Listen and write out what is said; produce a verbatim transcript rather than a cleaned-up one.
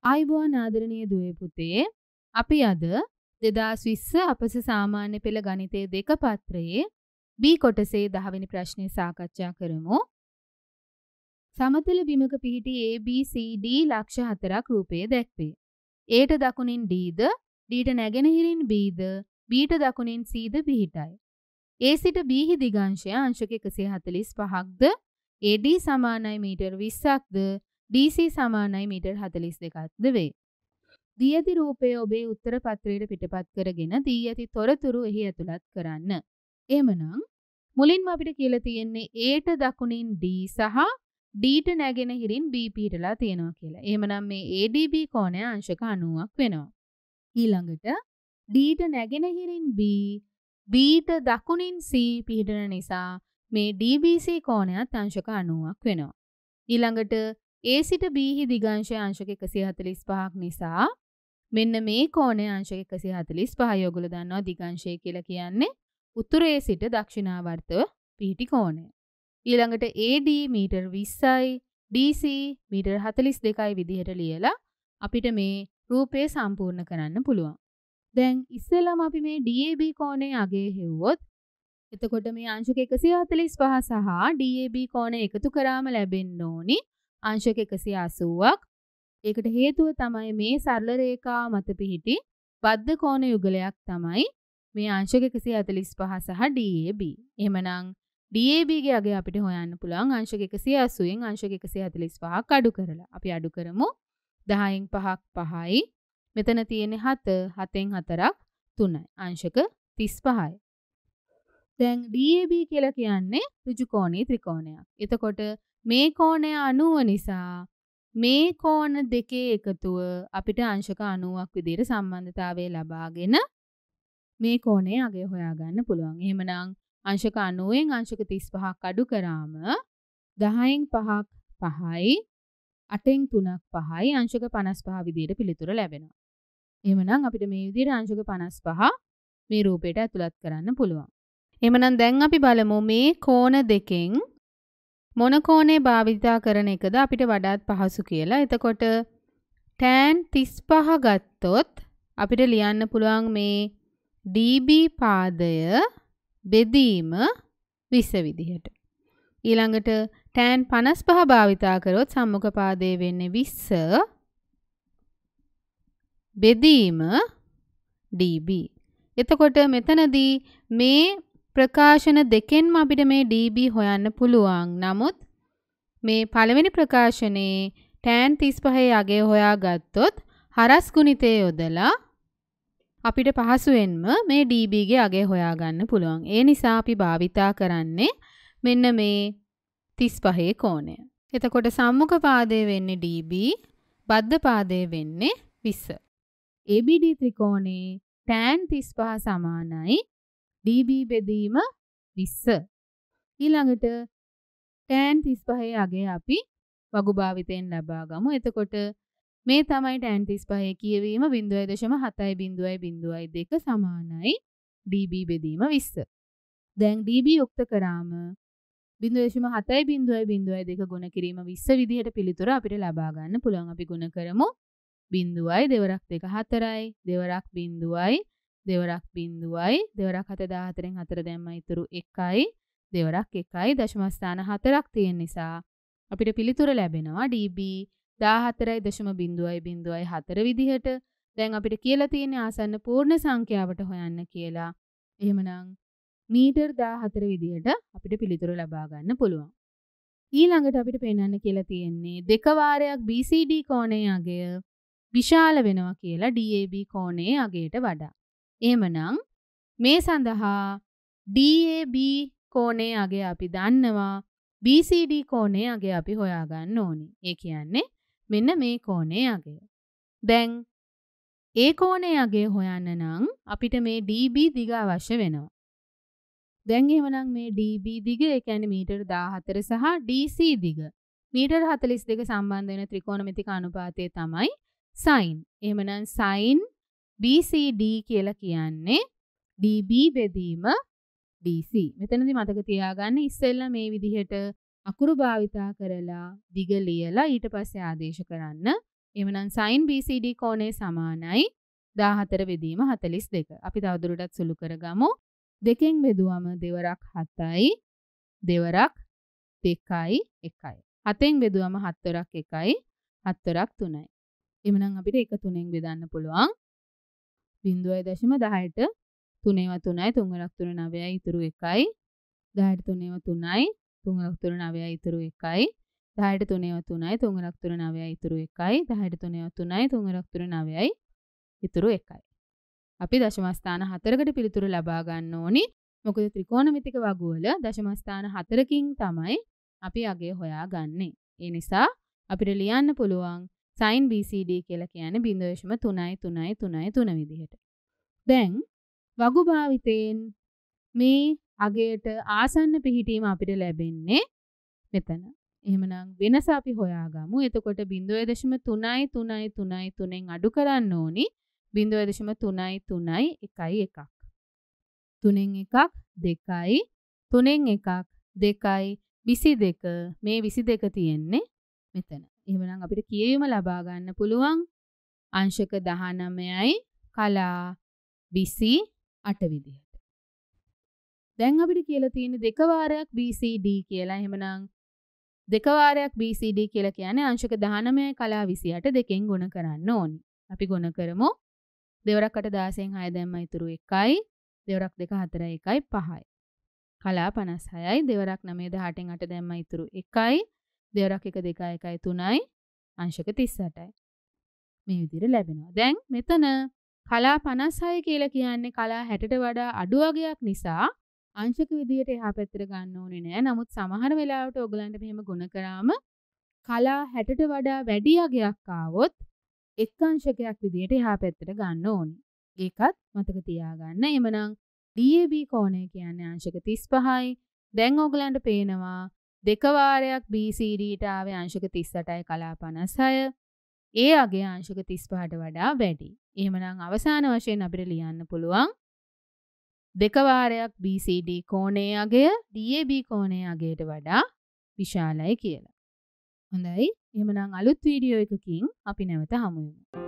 ආයුබෝවන් ආදරණීය දුවේ පුතේ අපි අද දෙදාස් විස්ස අපස සාමාන්‍ය පෙළ ගණිතයේ දෙක පත්‍රයේ B කොටසේ දහ වෙනි ප්‍රශ්නය සාකච්ඡා කරමු. සමතල බිමක පිහිටි A B C D ලක්ෂ හතරක් රූපයේ දැක්වේ. Aට දකුණින් D the Dට නැගෙනහිරින් B the Bට දකුණින් C the පිහිටයි. A සිට B හි දිගංශය අංශක එකසිය හතළිස් පහක් ද A D සමානයි මීටර් විස්සක් ද D C සමානයි මීටර් හතළිස් දෙකක් ද වේ. දී ඇති රූපය ඔබේ උත්තර පත්‍රයට පිටපත් කරගෙන දී ඇති තොරතුරු එහි ඇතුළත් කරන්න. එහෙමනම් මුලින්ම අපිට කියලා තියෙන්නේ Aට දකුණින් D සහ Dට නැගෙනහිරින් B පිහිටලා තියෙනවා කියලා. එහෙමනම් මේ A D B කෝණය අංශක අනූවක් වෙනවා. ඊළඟට Dට නැගෙනහිරින් B Bට දකුණින් C පිහිටන නිසා මේ D B C කෝණයත් අංශක අනූවක් වෙනවා. ඊළඟට A සිට B හි දිගංශය අංශක එකසිය හතළිස් පහක් නිසා මෙන්න මේ කෝණය අංශක එකසිය හතළිස් පහයි. ඔයගොල්ලෝ දන්නවා දිගංශය කියලා කියන්නේ උතුරේ සිට දක්ෂිණාවර්තව පිහිටි කෝණය. ඊළඟට A D මීටර් විස්සයි D C මීටර් හතළිස් දෙකයි විදිහට ලියලා අපිට මේ රූපය සම්පූර්ණ කරන්න පුළුවන්. දැන් ඉස්සෙල්ලාම අපි මේ D A B කෝණය අගය හෙව්වොත් එතකොට මේ අංශක එකසිය හතළිස් පහ සහ D A B කෝණය එකතු කරාම ලැබෙන්න ඕනි අංශක එකසිය අසූවක්. ඒකට හේතුව තමයි මේ සරල රේඛාව මත පිහිටි බද්ධ කෝණ යුගලයක් තමයි මේ අංශක එකසිය හතළිස් පහ සහ D A B. එහෙමනම් D A B ගේ අගය අපිට හොයන්න පුළුවන් අංශක එකසිය අසූවෙන් අංශක එකසිය හතළිස් පහක් අඩු කරලා. අපි අඩු කරමු. දහයෙන් පහක් පහයි. මෙතන තියෙන්නේ හත, හතෙන් හතරක් තුනයි. අංශක තිස් පහයි. දැන් D A B කියලා කියන්නේ ඍජු කෝණී ත්‍රිකෝණයක්. එතකොට මේ කෝණය අනූව නිසා මේ කෝණ දෙකේ එකතුව අපිට අංශක අනූවක් විදිහට සම්බන්ධතාවය ලබාගෙන මේ කෝණයේ අගය හොයාගන්න පුළුවන්. එහෙමනම් අංශක අනූවෙන් අංශක තිස් පහක් අඩු කරාම දහයෙන් පහක් පහයි, අටෙන් තුනක් පහයි, අංශක පනස් පහ විදිහට පිළිතුර ලැබෙනවා. එහෙමනම් අපිට මේ විදිහට අංශක පනස් පහ මේ රූපයට ඇතුළත් කරන්න පුළුවන්. එහෙමනම් දැන් අපි බලමු මේ කෝණ දෙකෙන් මොන කෝණේ භාවිතා කරන එකද අපිට වඩාත් පහසු කියලා. එතකොට tan තිස් පහ ගත්තොත් අපිට ලියන්න පුළුවන් මේ D B පාදය බෙදීම විස්ස විදිහට. ඊළඟට tan පනස් පහ භාවිතා කරොත් සම්මුඛ පාදයේ වෙන්නේ විස්ස බෙදීම D B. එතකොට මෙතනදී මේ ප්‍රකාශන දෙකෙන්ම අපිට මේ D B හොයන්න පුළුවන්. නමුත් මේ පළවෙනි ප්‍රකාශනයේ tan තිස් පහේ අගය හොයාගත්තොත් හරස් ගුණිතය යොදලා අපිට පහසුවෙන්ම මේ D B ගේ අගය හොයාගන්න පුළුවන්. ඒ නිසා අපි භාවිතා කරන්නේ මෙන්න මේ තිස් පහේ කෝණය. එතකොට සම්මුඛ පාදයේ වෙන්නේ D B, බද්ධ පාදයේ වෙන්නේ විස්ස. A B D ත්‍රිකෝණේ tan තිස් පහ සමානයි D B බෙදීම විස්ස. ඊළඟට tan තිස් පහේ අගය අපි වගු භාවිතයෙන් ලබා ගමු. එතකොට මේ තමයි tan තිස් පහේ කියවීම ज़ीरो दशमलव सात ज़ीरो දෙක සමානයි D B බෙදීම විස්ස. දැන් D B යුක්ත කරාම ज़ीरो दशमलव सात ज़ीरो දෙක ගුණ කිරීම විස්ස විදිහට පිළිතුර අපිට ලබා ගන්න පුළුවන්. අපි ගුණ කරමු. බිංදුවයි දෙවරක් දෙක හතරයි දෙවරක් බිංදුවයි දෙවරක් බිංදුවයි දෙවරක් හත දාහතරෙන් හතර දැම්ම ඉතුරු එකයි දෙවරක් එකයි දශම ස්ථාන හතරක් තියෙන නිසා අපිට පිළිතුර ලැබෙනවා D B දාහතරයි දශම බිංදුවයි බිංදුවයි හතර විදිහට. දැන් අපිට කියලා තියෙන්නේ ආසන්න පූර්ණ සංඛ්‍යාවට හොයන්න කියලා. එහෙමනම් මීටර් දාහතර විදිහට අපිට පිළිතුර ලබා ගන්න පුළුවන්. ඊළඟට අපිට පෙන්වන්න කියලා තියෙන්නේ දෙක වාරයක් B C D කෝණයේ අගය විශාල වෙනවා කියලා D A B කෝණයේ අගයට වඩා. එහෙමනම් මේ සඳහා D A B කෝණයේ අගය අපි දන්නවා. B C D කෝණයේ අගය අපි හොයාගන්න ඕනි. ඒ කියන්නේ මෙන්න මේ කෝණයේ අගය. දැන් ඒ කෝණයේ අගය හොයන්න නම් අපිට මේ D B දිග අවශ්‍ය වෙනවා. දැන් එහෙමනම් මේ D B දිග ඒ කියන්නේ මීටර් දාහතර සහ D C දිග මීටර් හතළිස් දෙක සම්බන්ධ වෙන ත්‍රිකෝණමිතික අනුපාතය තමයි sin. එහෙමනම් sin B C D කියලා කියන්නේ D B බෙදීම D C. මෙතනදී මතක තියාගන්න ඉස්සෙල්ලා මේ විදිහට අකුරු භාවිතා කරලා දිග ලියලා ඊට පස්සේ ආදේශ කරන්න. එහෙමනම් sin B C D කෝණය සමානයි දාහතර බෙදීම හතළිස් දෙක. අපි තවදුරටත් සුළු කරගමු. දෙකෙන් බෙදුවම දෙවරක් හතයි දෙවරක් දෙකයි එකයි. හතෙන් බෙදුවම හත්වරක් එකයි හත්වරක් තුනයි. එහෙමනම් අපිට එක තුනෙන් බෙදන්න පුළුවන්. බිංදුවයි දශම දහයට තුනේව තුනයි තුන්වරක් තුන නවයයි ඉතුරු එකයි. දහයට තුනේව තුනයි තුන්වරක් තුන නවයයි ඉතුරු එකයි. දහයට තුනේව තුනයි තුන්වරක් තුන නවයයි ඉතුරු එකයි. දහයට තුනේව තුනයි තුන්වරක් තුන නවයයි ඉතුරු එකයි. අපි දශම ස්ථාන හතරකට පිළිතුරු ලබා ගන්න ඕනි. මොකද ත්‍රිකෝණමිතික වගුවල දශම ස්ථාන හතරකින් තමයි අපි අගය හොයාගන්නේ. ඒ නිසා අපිට ලියන්න පුළුවන් sin B C D කියලා කියන්නේ බිංදුව දශම තුනයි තුනයි තුනයි තුන විදිහට. දැන් වගු භාවිතයෙන් මේ අගයට ආසන්න පිහිටීම අපිට ලැබෙන්නේ මෙතන. එහෙමනම් වෙනස අපි හොයාගමු. එතකොට බිංදුව දශම තුනයි තුනයි තුනයි තුනෙන් අඩු කරන්න ඕනි. බිංදුව දශම තුනයි තුනයි එකයි එකක්. තුනෙන් එකක් දෙකයි. තුනෙන් එකක් දෙකයි විසි දෙක. මේ විසි දෙක තියෙන්නේ මෙතන. එහෙමනම් අපිට කියවීම ලබා ගන්න පුළුවන් අංශක දහනවයයි කලා විසි අට විදිහට. දැන් අපිට කියලා තියෙන්නේ දෙක වාරයක් B C D කියලා. එහෙමනම් දෙක වාරයක් B C D කියලා කියන්නේ අංශක දහනවයයි කලා විසි අට දෙකෙන් ගුණ කරන්න ඕනි. අපි ගුණ කරමු. දෙවරක් අට දාසයෙන් හය දැම්ම ඉතුරු එකයි. දෙවරක් දෙක හතරයි එකයි පහයි. කලා පනස් හයයි. දෙවරක් නවය දහඅටෙන් අට දැම්ම ඉතුරු එකයි. දෙවරක් එක දෙකයි එකයි තුනයි. අංශක තිස් අටයි. මේ විදිහට ලැබෙනවා. දැන් මෙතන කලා පනස් හය කියලා කියන්නේ කලා හැටට වඩා අඩු වගයක් නිසා අංශක විදියට එහා පැත්තට ගන්න ඕනේ නෑ. නමුත් සමහර වෙලාවට ඔයගලන්ට මෙහෙම ගුණ කරාම කලා හැටට වඩා වැඩි අගයක් ආවොත් එක් අංශකයක් විදියට එහා පැත්තට ගන්න ඕනේ. ඒකත් මතක තියාගන්න. එමනම් D A B කෝණය කියන්නේ අංශක තිස් පහයි. දැන් ඔයගලන්ට පේනවා දෙක වාරයක් B C D ට ආවේ අංශක තිස් අටයි කලා පනස් හය. ඒ අගය අංශක තිස් පහට වඩා වැඩි. එහෙමනම් අවසාන වශයෙන් අපිට ලියන්න පුළුවන් දෙක වාරයක් B C D කෝණයේ අගය D A B කෝණයේ අගයට වඩා විශාලයි කියලා. හොඳයි. එහෙමනම් අලුත් වීඩියෝ එකකින් අපි නැවත හමු වෙමු.